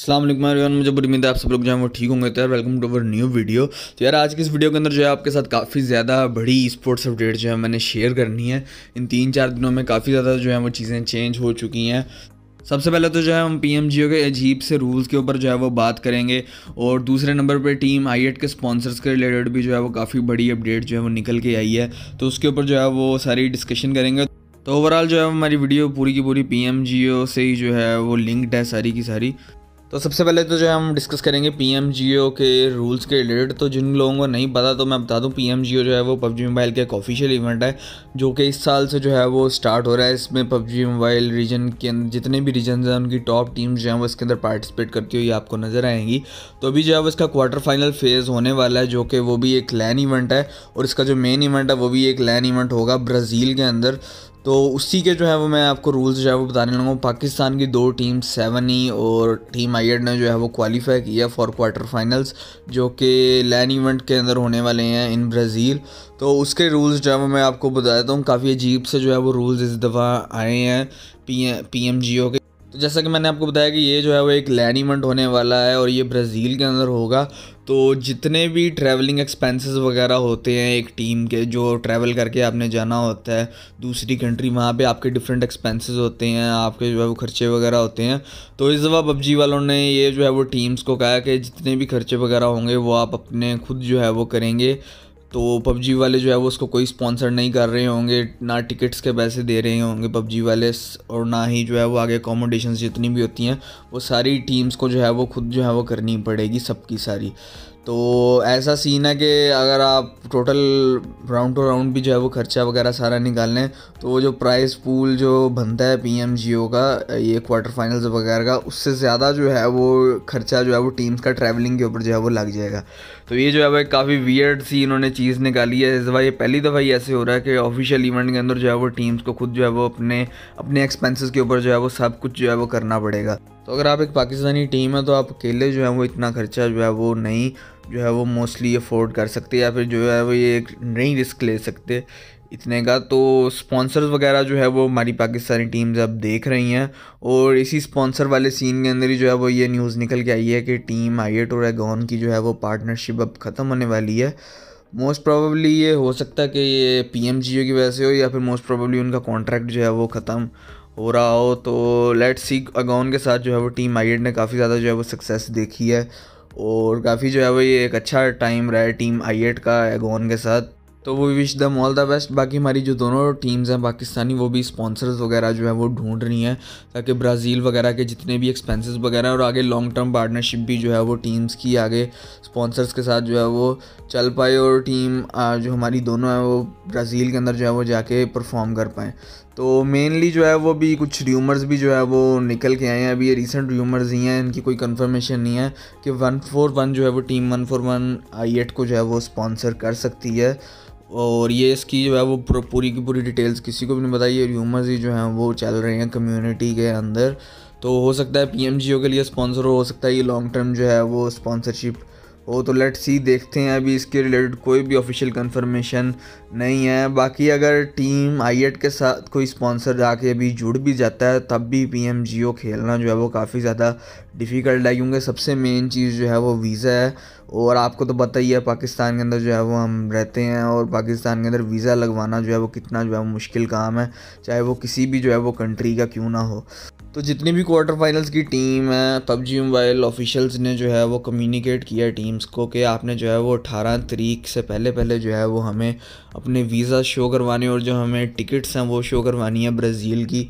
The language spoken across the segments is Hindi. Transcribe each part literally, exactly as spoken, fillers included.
अस्सलाम वालेकुम एवरीवन, मुझे पूरी उम्मीद है आप सब लोग जो हैं वो ठीक होंगे। तो यार welcome to our new video. तो यार आज की इस वीडियो के अंदर जो है आपके साथ काफ़ी ज़्यादा बड़ी स्पोर्ट्स अपडेट जो है मैंने शेयर करनी है। इन तीन चार दिनों में काफ़ी ज़्यादा जो है वो चीज़ें चेंज हो चुकी हैं। सबसे पहले तो जो है हम पी एम जी ओ के अजीब से रूल्स के ऊपर जो है वो बात करेंगे, और दूसरे नंबर पे टीम आई एट के स्पॉन्सर्स के रिलेटेड भी जो है वो काफ़ी बड़ी अपडेट जो है वो निकल के आई है, तो उसके ऊपर जो है वो सारी डिस्कशन करेंगे। तो ओवरऑल जो है हमारी वीडियो पूरी की पूरी पी एम जी ओ से ही जो है वो लिंक्ड है सारी की सारी। तो सबसे पहले तो जो है हम डिस्कस करेंगे पी एम जी ओ के रूल्स के रिलेटेड। तो जिन लोगों को नहीं पता तो मैं बता दूं, पी एम जी ओ जो है वो पबजी मोबाइल का एक ऑफिशियल इवेंट है जो कि इस साल से जो है वो स्टार्ट हो रहा है। इसमें पबजी मोबाइल रीजन के अंदर जितने भी रीजन हैं उनकी टॉप टीम्स जो हैं वो इसके अंदर पार्टिसिपेट करती हुई आपको नज़र आएंगी। तो अभी जो है वो इसका क्वार्टर फाइनल फेज़ होने वाला है, जो कि वो भी एक लैन इवेंट है, और इसका जो मेन इवेंट है वो भी एक लैन इवेंट होगा ब्राज़ील के अंदर। तो उसी के जो है वो मैं आपको रूल्स जो है वो बताने लगा हूँ। पाकिस्तान की दो टीम सेवन ई और टीम आई एट ने जो है वो क्वालिफाई किया फॉर क्वार्टर फाइनल्स, जो कि लैन इवेंट के अंदर होने वाले हैं इन ब्राज़ील। तो उसके रूल्स जो है वो मैं आपको बता देता हूँ। काफ़ी अजीब से जो है वो रूल्स इस दफ़ा आए हैं P P M G O के। तो जैसा कि मैंने आपको बताया कि ये जो है वो एक लैन इवेंट होने वाला है और ये ब्राज़ील के अंदर होगा। तो जितने भी ट्रैवलिंग एक्सपेंसेस वगैरह होते हैं एक टीम के, जो ट्रैवल करके आपने जाना होता है दूसरी कंट्री, वहाँ पे आपके डिफरेंट एक्सपेंसेस होते हैं, आपके जो है वो खर्चे वगैरह होते हैं। तो इस दफ़ा पबजी वालों ने ये जो है वो टीम्स को कहा कि जितने भी खर्चे वगैरह होंगे वो आप अपने खुद जो है वो करेंगे। तो पबजी वाले जो है वो उसको कोई स्पॉन्सर नहीं कर रहे होंगे, ना टिकट्स के पैसे दे रहे होंगे पबजी वाले, और ना ही जो है वो आगे अकोमोडेशंस जितनी भी होती हैं वो सारी टीम्स को जो है वो खुद जो है वो करनी पड़ेगी सबकी सारी। तो ऐसा सीन है कि अगर आप टोटल राउंड टू राउंड भी जो है वो खर्चा वगैरह सारा निकाल लें तो वो जो प्राइस पूल जो बनता है पी एम जी ओ का ये क्वार्टर फाइनल्स वगैरह का, उससे ज़्यादा जो है वो खर्चा जो है वो टीम्स का ट्रैवलिंग के ऊपर जो है वो लग जाएगा। तो ये जो है वो काफ़ी वियर्ड सी इन्होंने चीज़ निकाली है इस दफ़ा। ये पहली दफ़ा ही ऐसे हो रहा है कि ऑफिशियल इवेंट के अंदर जो है वो टीम्स को खुद जो है वो अपने अपने एक्सपेंसेस के ऊपर जो है वो सब कुछ जो है वो करना पड़ेगा। तो अगर आप एक पाकिस्तानी टीम है तो आप अकेले जो है वो इतना खर्चा जो है वो नहीं जो है वो मोस्टली अफोर्ड कर सकते, या फिर जो है वो ये एक नहीं रिस्क ले सकते इतने का। तो स्पॉन्सर्स वगैरह जो है वो हमारी पाकिस्तानी टीम्स अब देख रही हैं, और इसी स्पॉन्सर वाले सीन के अंदर ही जो है वो ये न्यूज़ निकल के आई है कि टीम आई एट और एगॉन की जो है वो पार्टनरशिप अब ख़त्म होने वाली है। मोस्ट प्रोबेबली ये हो सकता है कि ये पी एम जी ओ की वजह से हो, या फिर मोस्ट प्रोबेबली उनका कॉन्ट्रैक्ट जो है वो ख़त्म हो रहा हो। तो लेट्स सी, एगॉन के साथ जो है वो टीम आई एट ने काफ़ी ज़्यादा जो है वो सक्सेस देखी है, और काफ़ी जो है वो ये एक अच्छा टाइम रहा है टीम आई एट का एगॉन के साथ। तो वो wish them all the best. बाकी हमारी जो दोनों टीम्स हैं पाकिस्तानी वो भी स्पॉन्सर्स वगैरह जो है वो ढूंढ रही हैं, ताकि ब्राज़ील वगैरह के जितने भी एक्सपेंसेस वगैरह और आगे लॉन्ग टर्म पार्टनरशिप भी जो है वो टीम्स की आगे स्पॉन्सर्स के साथ जो है वो चल पाए, और टीम जो हमारी दोनों है वो ब्राज़ील के अंदर जो है वो जाके परफॉर्म कर पाएँ। तो मेनली जो है वो भी कुछ र्यूमर्स भी जो है वो निकल के आए हैं। अभी ये रिसेंट र्यूमर्स ही हैं, इनकी कोई कंफर्मेशन नहीं है कि वन फोर वन जो है वो team one four one I eight को जो है वो स्पॉन्सर कर सकती है, और ये इसकी जो है वो पूरी की पूरी डिटेल्स किसी को भी नहीं बताई। ये र्यूमर्स ही जो हैं वो चल रहे हैं कम्युनिटी के अंदर। तो हो सकता है पी एम जी ओ के लिए स्पॉन्सर हो सकता है ये लॉन्ग टर्म जो है वो स्पॉन्सरशिप हो। तो लेट्स सी, देखते हैं। अभी इसके रिलेटेड कोई भी ऑफिशियल कंफर्मेशन नहीं है। बाकी अगर टीम आई एट के साथ कोई स्पॉन्सर जाके अभी जुड़ भी जाता है तब भी पी एम जी ओ खेलना जो है वो काफ़ी ज़्यादा डिफ़िकल्ट है, क्योंकि सबसे मेन चीज़ जो है वो वीज़ा है। और आपको तो पता ही है पाकिस्तान के अंदर जो है वो हम रहते हैं, और पाकिस्तान के अंदर वीज़ा लगवाना जो है वो कितना जो है वो मुश्किल काम है, चाहे वो किसी भी जो है वो कंट्री का क्यों ना हो। तो जितनी भी क्वार्टर फाइनल्स की टीम है, पबजी मोबाइल ऑफिशियल्स ने जो है वो कम्युनिकेट किया टीम्स को कि आपने जो है वो अठारह तारीख से पहले पहले जो है वो हमें अपने वीज़ा शो करवाने, और जो हमें टिकट्स हैं वो शो करवानी है ब्राज़ील की।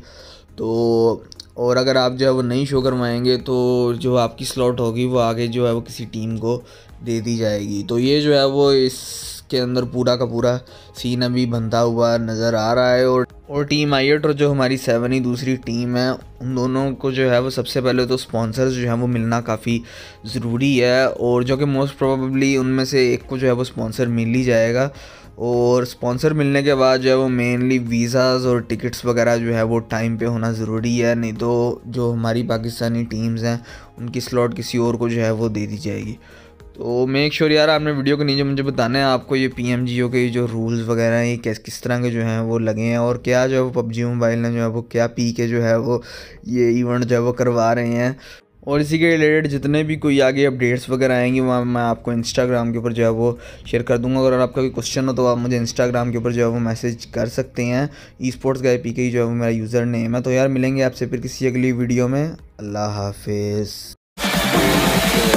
तो और अगर आप जो है वो नहीं शो करवाएंगे तो जो आपकी स्लॉट होगी वो आगे जो है वो किसी टीम को दे दी जाएगी। तो ये जो है वो इसके अंदर पूरा का पूरा सीन अभी बनता हुआ नज़र आ रहा है। और और टीम आई एट और जो हमारी सेवन ही दूसरी टीम है, उन दोनों को जो है वो सबसे पहले तो स्पॉन्सर्स जो है वो मिलना काफ़ी ज़रूरी है, और जो कि मोस्ट प्रोबेबली उनमें से एक को जो है वो स्पॉन्सर मिल ही जाएगा। और स्पॉन्सर मिलने के बाद जो है वो मेनली वीज़ाज़ और टिकट्स वगैरह जो है वो टाइम पे होना ज़रूरी है, नहीं तो जो हमारी पाकिस्तानी टीम्स हैं उनकी स्लॉट किसी और को जो है वो दे दी जाएगी। तो मेक श्योर यार आपने वीडियो के नीचे मुझे बताना है आपको ये पी एम जी ओ के जो रूल्स वगैरह हैं ये किस किस तरह के जो हैं वो लगे हैं, और क्या जो है वो पबजी मोबाइल ने जो है वो क्या पी के जो है वो ये इवेंट जो है वो करवा रहे हैं। और इसी के रिलेटेड जितने भी कोई आगे अपडेट्स वगैरह आएंगे वहाँ मैं आपको इंस्टाग्राम के ऊपर जो है वो शेयर कर दूंगा। अगर आपका कोई क्वेश्चन हो तो आप मुझे इंस्टाग्राम के ऊपर जो है वो मैसेज कर सकते हैं। ई स्पोर्ट्स गाय पी के जो है वो मेरा यूज़र नेम है। तो यार मिलेंगे आपसे फिर किसी अगली वीडियो में। अल्लाह हाफिज़।